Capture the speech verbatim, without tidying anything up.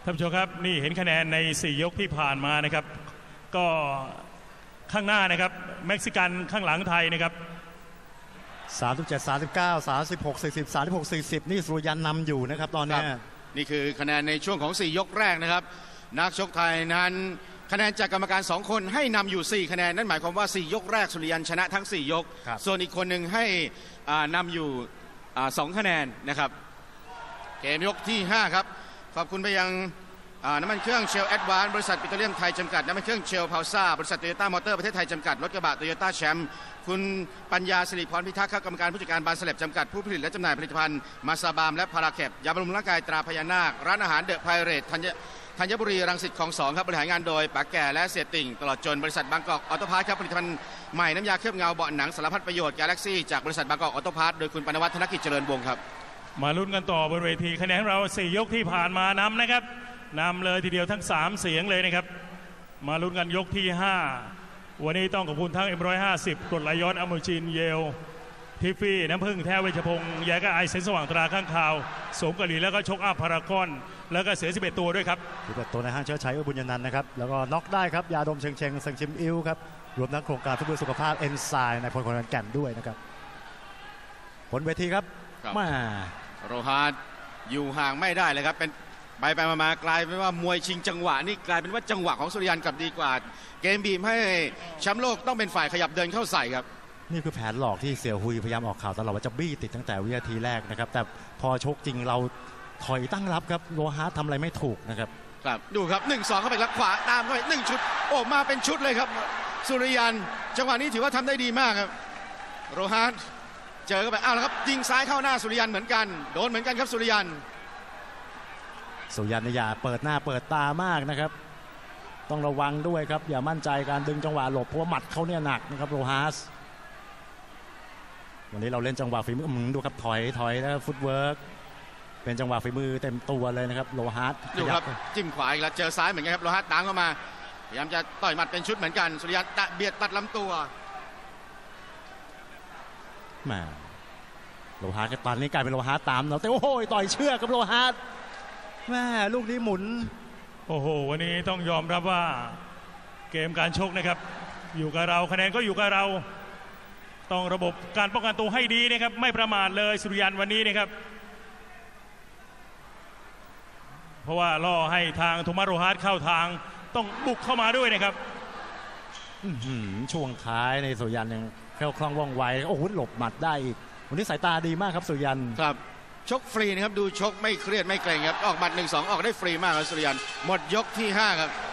ท่านผู้ชมครับนี่เห็นคะแนนในสี่ยกที่ผ่านมานะครับก็ข้างหน้านะครับเม็กซิกันข้างหลังไทยนะครับสามสิบเจ็ด สามสิบเก้า สามสิบหก สี่สิบ สามสิบหก สี่สิบนี่สุริยันนำอยู่นะครับตอนนี้นี่คือคะแนนในช่วงของสี่ยกแรกนะครับนักชกไทยนั้นคะแนนจากกรรมการสองคนให้นำอยู่สี่คะแนนนั่นหมายความว่าสี่ยกแรกสุริยันชนะทั้งสี่ยกส่วนอีกคนหนึ่งให้นำอยู่สองคะแนนนะครับเกมยกที่ห้าครับขอบคุณไปยังน้ำมันเครื่องเชลแอดวานซ์บริษัทปิโตรเลียมไทยจำกัดน้ำมันเครื่องเชลพาวซ่าบริษัทโตโยต้ามอเตอร์ประเทศไทยจำกัดรถกระบะโตโยต้าแชมป์คุณปัญญาสิริพรพิทักษ์กรรมการผู้จัดการบานสแลบจำกัดผู้ผลิตและจำหน่ายผลิตภัณฑ์มาซาบามและพาราแคปยาบำรุงร่างกายตราพญานาคร้านอาหารเดอะไพเรตธัญบุรีรังสิตคลองสองครับบริหารงานโดยป๋าแก่และเสียติ่งตลอดจนบริษัทบางกอกออโต้พาร์ทครับผลิตภัณฑ์ใหม่น้ำยาเคลือบเงาเบาะหนังสารพัดประโยชน์กาแล็กซี่จากบริษัทบางกอกออโต้พาร์ทโดยคุณปนวัฒน์ธนกิจเจริญวงศ์ครับมาลุ้นกันต่อบนเวทีคะแนนของเราสี่ยกที่ผ่านมานำนะครับนำเลยทีเดียวทั้งสามเสียงเลยนะครับมาลุ้นกันยกที่ห้าวันนี้ต้องขอบคุณทั้ง เอ็ม หนึ่งร้อยห้าสิบ กรดไหลย้อนอะโมจินเยลทิฟฟี่น้ำผึ้งแท้เวชพงศ์ยาก็ไอเซนสว่างตราข้างข่าวสมกะหรี่แล้วก็ชกอัพพารากอนแล้วก็เสือสิบเอ็ดตัวด้วยครับสิบเอ็ดตัวในห้างเชื้อชัยอุบุญญนันท์นะครับแล้วก็น็อกได้ครับยาดมเชงเชงสังชิมอิ้วครับรวมทั้งโครงการทุบสุขภาพเอนไซม์ในพลคนแก่นด้วยนะครับบนเวทีครับมาโรฮาร์ดอยู่ห่างไม่ได้เลยครับเป็นไปไปมากลายเป็นว่ามวยชิงจังหวะนี่กลายเป็นว่าจังหวะของสุริยันกลับดีกว่าเกมบีมให้แชมป์โลกต้องเป็นฝ่ายขยับเดินเข้าใส่ครับนี่คือแผนหลอกที่เสี่ยวฮุยพยายามออกข่าวตลอดว่าจะบี้ติดตั้งแต่วินาทีแรกนะครับแต่พอชกจริงเราถอยตั้งรับครับโลฮาร์ดทำอะไรไม่ถูกนะครับครับดูครับ หนึ่งสอง เข้าไปรับขวาตามเข้าไปหนึ่งชุดโอ้มาเป็นชุดเลยครับสุริยันจังหวะนี้ถือว่าทำได้ดีมากครับโรฮาร์ดเจอเข้าไปอ้าวแล้วครับยิงซ้ายเข้าหน้าสุริยันเหมือนกันโดนเหมือนกันครับสุริยันสุริยันอย่าเปิดหน้าเปิดตามากนะครับต้องระวังด้วยครับอย่ามั่นใจการดึงจังหวะหลบเพราะว่าหมัดเขาเนี่ยหนักนะครับโรฮาร์ดวันนี้เราเล่นจังหวะฝีมือดูครับถอยถอยแล้วฟุตเวิร์กเป็นจังหวะฝีมือเต็มตัวเลยนะครับโลฮาร์ดดูครับจิ้มขวาอีกแล้วเจอซ้ายเหมือนกันครับโลฮาร์ดตามเข้ามาพยายามจะต่อยหมัดเป็นชุดเหมือนกันสุริยันตะเบียดตัดลำตัวแหมโลฮาร์ดตอนนี้กลายเป็นโลฮาร์ดตามเราแต่โอ้โหต่อยเชือกกับโลฮาร์ดแม่ลูกนี้หมุนโอ้โหวันนี้ต้องยอมรับว่าเกมการชกนะครับอยู่กับเราคะแนนก็อยู่กับเราต้องระบบการป้องกันตัวให้ดีนะครับไม่ประมาทเลยสุริยันวันนี้นะครับเพราะว่าล่อให้ทางโทมัสโรฮาร์ดเข้าทางต้องบุกเข้ามาด้วยนะครับช่วงท้ายในสุริยันยังแคล่วคล่องว่องไวโอ้โหหลบหมัดได้อีกวันนี้สายตาดีมากครับสุริยันครับชกฟรีนะครับดูชกไม่เครียดไม่เกรงครับออกหมัด หนึ่งสอง ออกได้ฟรีมากครับสุริยันหมดยกที่ห้าครับ